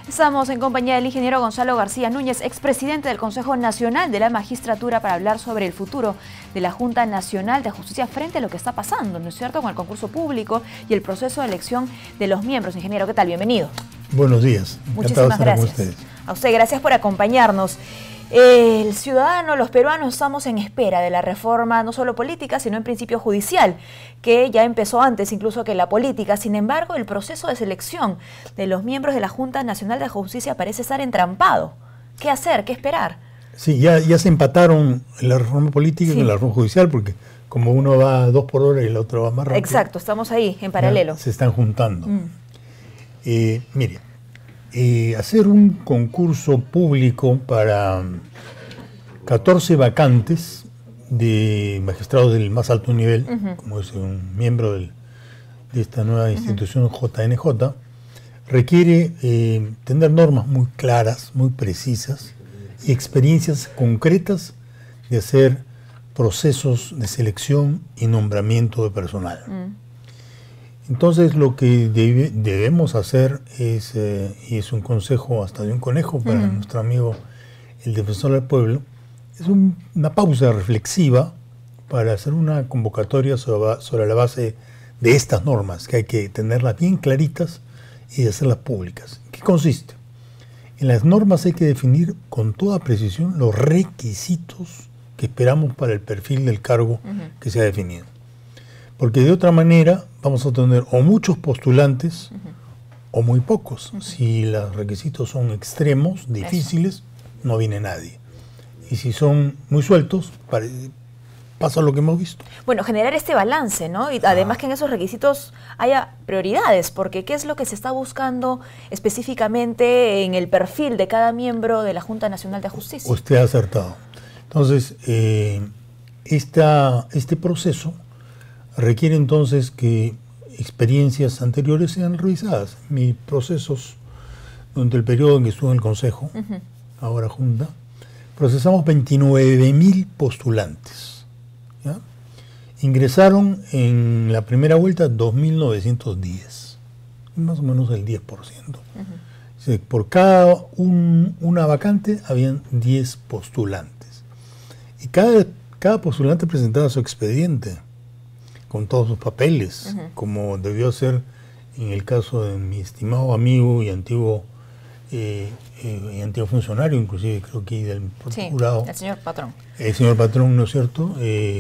Estamos en compañía del ingeniero Gonzalo García Núñez, expresidente del Consejo Nacional de la Magistratura, para hablar sobre el futuro de la Junta Nacional de Justicia frente a lo que está pasando, ¿no es cierto?, con el concurso público y el proceso de elección de los miembros. Ingeniero, ¿qué tal? Bienvenido. Buenos días. Muchísimas gracias. A usted, gracias por acompañarnos. El ciudadano, los peruanos, estamos en espera de la reforma no solo política, sino en principio judicial, que ya empezó antes incluso que la política. Sin embargo, el proceso de selección de los miembros de la Junta Nacional de Justicia parece estar entrampado. ¿Qué hacer? ¿Qué esperar? Sí, ya se empataron la reforma política con la reforma judicial, porque como uno va a 2 por hora y el otro va más rápido. Exacto, estamos ahí, en paralelo. Se están juntando. Mire, hacer un concurso público para 14 vacantes de magistrados del más alto nivel, como es un miembro de esta nueva institución JNJ, requiere tener normas muy claras, muy precisas y experiencias concretas de hacer procesos de selección y nombramiento de personal. Entonces lo que debemos hacer es, y es un consejo hasta de un conejo para nuestro amigo el defensor del pueblo, es una pausa reflexiva para hacer una convocatoria sobre la base de estas normas, que hay que tenerlas bien claritas y hacerlas públicas. ¿Qué consiste? En las normas hay que definir con toda precisión los requisitos que esperamos para el perfil del cargo que se ha definido. Porque de otra manera vamos a tener o muchos postulantes o muy pocos. Si los requisitos son extremos, difíciles, no viene nadie. Y si son muy sueltos, pasa lo que hemos visto. Bueno, generar este balance, ¿no? Y además que en esos requisitos haya prioridades, porque ¿qué es lo que se está buscando específicamente en el perfil de cada miembro de la Junta Nacional de Justicia? Usted ha acertado. Entonces, este proceso requiere entonces que experiencias anteriores sean revisadas. Mis procesos, durante el periodo en que estuve en el Consejo, ahora Junta, procesamos 29.000 postulantes. ¿Ya? Ingresaron en la primera vuelta 2.910, más o menos el 10%. Por cada una vacante habían 10 postulantes. Y cada postulante presentaba su expediente con todos sus papeles, como debió ser en el caso de mi estimado amigo y antiguo funcionario, inclusive creo que del procurado. Sí, el señor Patrón. El señor Patrón, ¿no es cierto?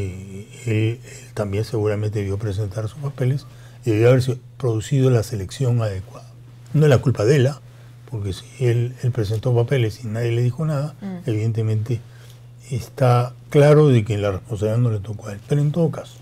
Él también seguramente debió presentar sus papeles y debió haber producido la selección adecuada. No es la culpa de él, porque si él presentó papeles y nadie le dijo nada, evidentemente está claro de que la responsabilidad no le tocó a él. Pero en todo caso,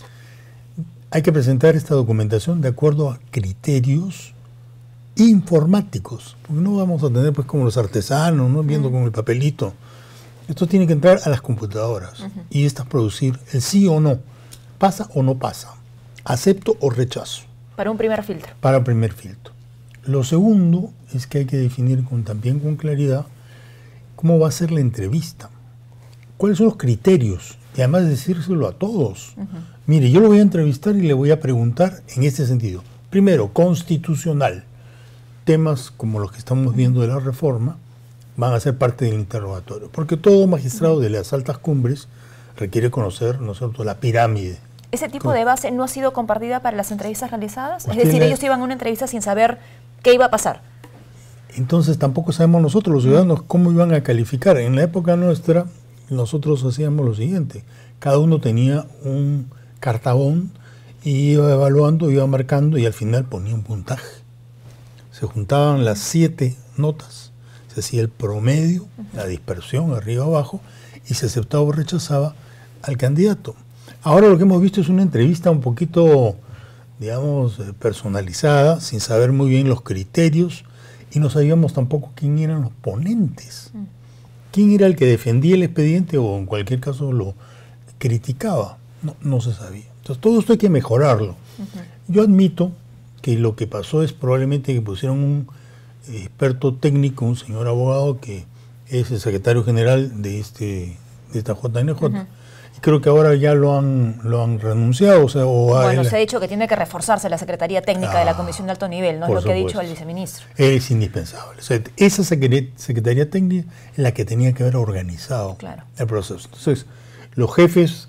hay que presentar esta documentación de acuerdo a criterios informáticos, porque no vamos a tener pues como los artesanos, ¿no? Viendo con el papelito. Esto tiene que entrar a las computadoras y estas producir el sí o no, pasa o no pasa, acepto o rechazo. Para un primer filtro. Para un primer filtro. Lo segundo es que hay que definir también con claridad cómo va a ser la entrevista, cuáles son los criterios y además decírselo a todos. Mire, yo lo voy a entrevistar y le voy a preguntar en este sentido. Primero, constitucional. Temas como los que estamos viendo de la reforma van a ser parte del interrogatorio, porque todo magistrado de las altas cumbres requiere conocer, ¿no es cierto?, la pirámide. ¿Ese tipo de base no ha sido compartida para las entrevistas realizadas? Es decir, ellos iban a una entrevista sin saber qué iba a pasar. Entonces tampoco sabemos nosotros, los ciudadanos, cómo iban a calificar. En la época nuestra, nosotros hacíamos lo siguiente. Cada uno tenía un cartabón y iba evaluando, iba marcando y al final ponía un puntaje. Se juntaban las 7 notas, se hacía el promedio, la dispersión arriba abajo y se aceptaba o rechazaba al candidato. Ahora lo que hemos visto es una entrevista un poquito, digamos, personalizada, sin saber muy bien los criterios y no sabíamos tampoco quién eran los ponentes. ¿Quién era el que defendía el expediente o en cualquier caso lo criticaba? No se sabía. Entonces todo esto hay que mejorarlo. Yo admito que lo que pasó es probablemente que pusieron un experto técnico, un señor abogado que es el secretario general de esta JNJ, Creo que ahora ya lo han renunciado. O sea, bueno, se ha dicho que tiene que reforzarse la Secretaría Técnica de la Comisión de Alto Nivel, ¿no? Es lo que ha dicho el viceministro. Es indispensable. O sea, esa Secretaría Técnica es la que tenía que haber organizado el proceso. Entonces, los jefes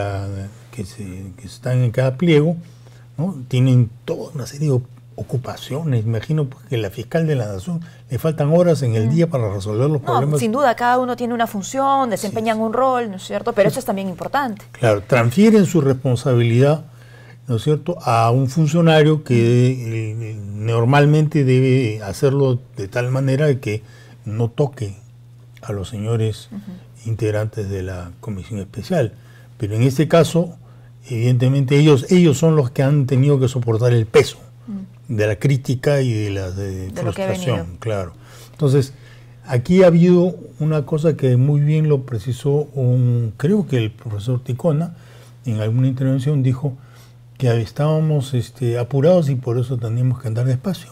que están en cada pliego, ¿no? Tienen toda una serie de ocupaciones. Imagino que la fiscal de la Nación le faltan horas en el día para resolver los problemas. Sin duda, cada uno tiene una función, desempeñan un rol, ¿no es cierto? Pero eso es también importante. Claro, transfieren su responsabilidad, ¿no es cierto?, a un funcionario que normalmente debe hacerlo de tal manera que no toque a los señores integrantes de la comisión especial. Pero en este caso, evidentemente, ellos son los que han tenido que soportar el peso de la crítica y de la frustración, claro. Entonces, aquí ha habido una cosa que muy bien lo precisó creo que el profesor Ticona, en alguna intervención dijo que estábamos apurados y por eso teníamos que andar despacio.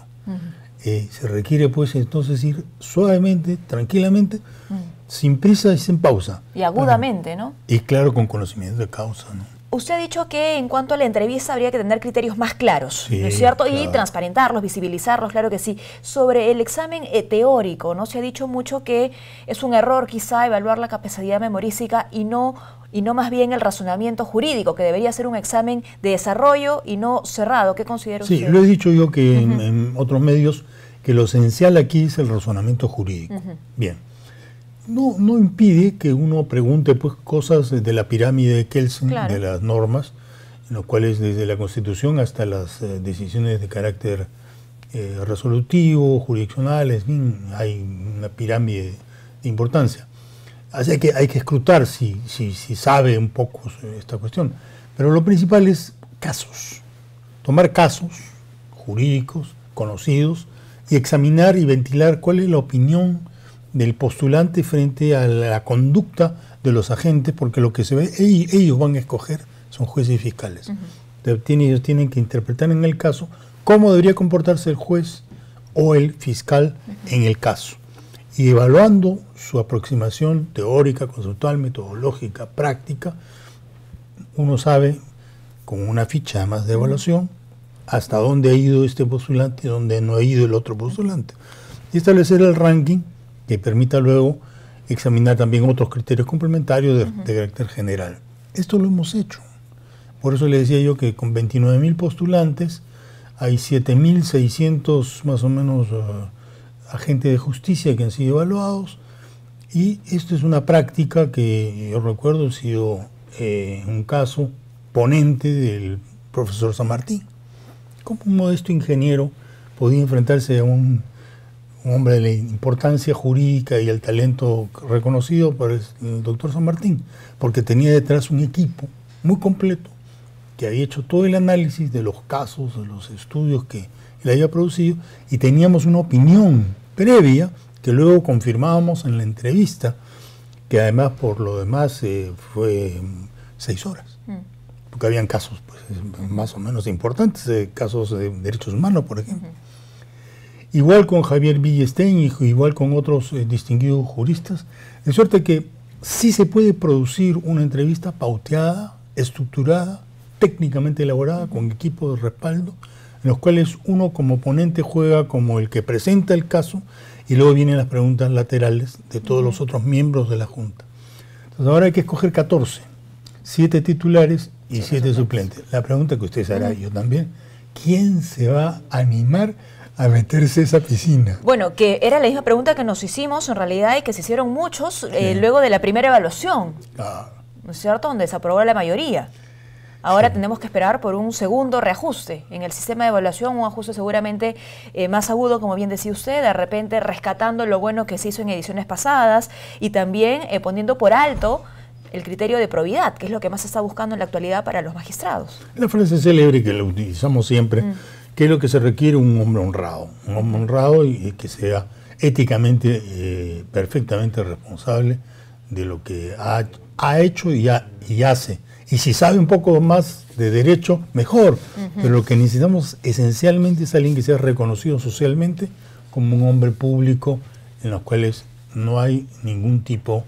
Se requiere pues entonces ir suavemente, tranquilamente, sin prisa y sin pausa. Y agudamente, ¿no? Y claro, con conocimiento de causa, ¿no? Usted ha dicho que en cuanto a la entrevista habría que tener criterios más claros, ¿no es cierto? Claro. Y transparentarlos, visibilizarlos, claro que sí. Sobre el examen teórico, ¿no? Se ha dicho mucho que es un error quizá evaluar la capacidad memorística y no más bien el razonamiento jurídico, que debería ser un examen de desarrollo y no cerrado. ¿Qué considera usted? Sí, lo he dicho yo que en otros medios, que lo esencial aquí es el razonamiento jurídico. Bien. No impide que uno pregunte pues cosas de la pirámide de Kelsen, de las normas, en los cuales desde la Constitución hasta las decisiones de carácter resolutivo, jurisdiccionales, hay una pirámide de importancia. Así que hay que escrutar si sabe un poco esta cuestión. Pero lo principal es casos. Tomar casos jurídicos, conocidos, y examinar y ventilar cuál es la opinión del postulante frente a la conducta de los agentes, porque lo que se ve, ellos van a escoger, son jueces y fiscales. Ellos tienen que interpretar en el caso cómo debería comportarse el juez o el fiscal en el caso. Y evaluando su aproximación teórica, conceptual, metodológica, práctica, uno sabe, con una ficha además de evaluación, hasta dónde ha ido este postulante y dónde no ha ido el otro postulante. Y establecer el ranking que permita luego examinar también otros criterios complementarios de carácter general. Esto lo hemos hecho. Por eso le decía yo que con 29.000 postulantes hay 7.600 más o menos agentes de justicia que han sido evaluados, y esto es una práctica que yo recuerdo ha sido un caso ponente del profesor San Martín. Como un modesto ingeniero podía enfrentarse a un hombre de la importancia jurídica y el talento reconocido por el doctor San Martín, porque tenía detrás un equipo muy completo que había hecho todo el análisis de los casos, de los estudios que él había producido, y teníamos una opinión previa que luego confirmábamos en la entrevista, que además por lo demás fue 6 horas, porque habían casos pues, más o menos importantes, casos de derechos humanos, por ejemplo. Igual con Javier Villestein y igual con otros distinguidos juristas, de suerte que sí se puede producir una entrevista pauteada, estructurada, técnicamente elaborada, con equipos de respaldo, en los cuales uno como ponente juega como el que presenta el caso, y luego vienen las preguntas laterales de todos los otros miembros de la Junta. Entonces ahora hay que escoger 14, 7 titulares y 7 suplentes. La pregunta que usted se hará, yo también, ¿quién se va a animar a meterse esa piscina? Bueno, que era la misma pregunta que nos hicimos en realidad y que se hicieron muchos luego de la primera evaluación, ¿no es cierto?, donde se aprobó la mayoría. Ahora tenemos que esperar por un segundo reajuste en el sistema de evaluación, un ajuste seguramente más agudo, como bien decía usted, de repente rescatando lo bueno que se hizo en ediciones pasadas y también poniendo por alto el criterio de probidad, que es lo que más se está buscando en la actualidad para los magistrados. La frase célebre que la utilizamos siempre, que es lo que se requiere un hombre honrado y que sea éticamente perfectamente responsable de lo que ha hecho y hace. Y si sabe un poco más de derecho, mejor. Pero lo que necesitamos esencialmente es alguien que sea reconocido socialmente como un hombre público en los cuales no hay ningún tipo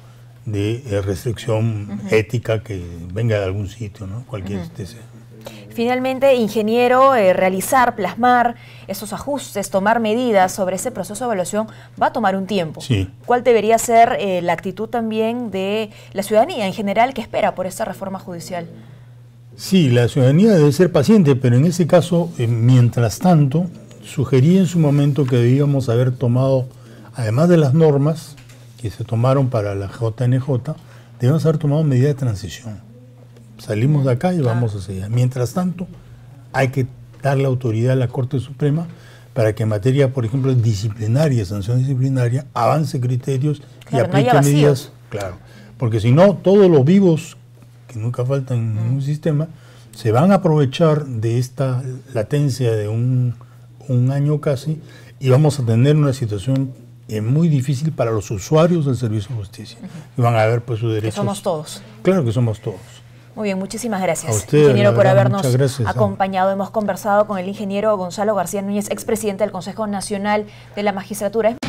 de restricción ética que venga de algún sitio, ¿no? Cualquier sea. Finalmente, ingeniero, realizar, plasmar esos ajustes, tomar medidas sobre ese proceso de evaluación va a tomar un tiempo. Sí. ¿Cuál debería ser la actitud también de la ciudadanía en general que espera por esta reforma judicial? Sí, la ciudadanía debe ser paciente, pero en ese caso, mientras tanto, sugerí en su momento que debíamos haber tomado, además de las normas que se tomaron para la JNJ, debemos haber tomado medidas de transición. Salimos de acá y vamos hacia allá. Mientras tanto, hay que darle autoridad a la Corte Suprema para que en materia, por ejemplo, disciplinaria, sanción disciplinaria, avance criterios y aplique medidas. Claro, porque si no, todos los vivos, que nunca faltan en un sistema, se van a aprovechar de esta latencia de un año casi y vamos a tener una situación muy difícil para los usuarios del servicio de justicia. Y van a ver pues sus derechos. Que somos todos. Claro que somos todos. Muy bien, muchísimas gracias, a usted, ingeniero, por habernos gracias, acompañado. Hemos conversado con el ingeniero Gonzalo García Núñez, expresidente del Consejo Nacional de la Magistratura.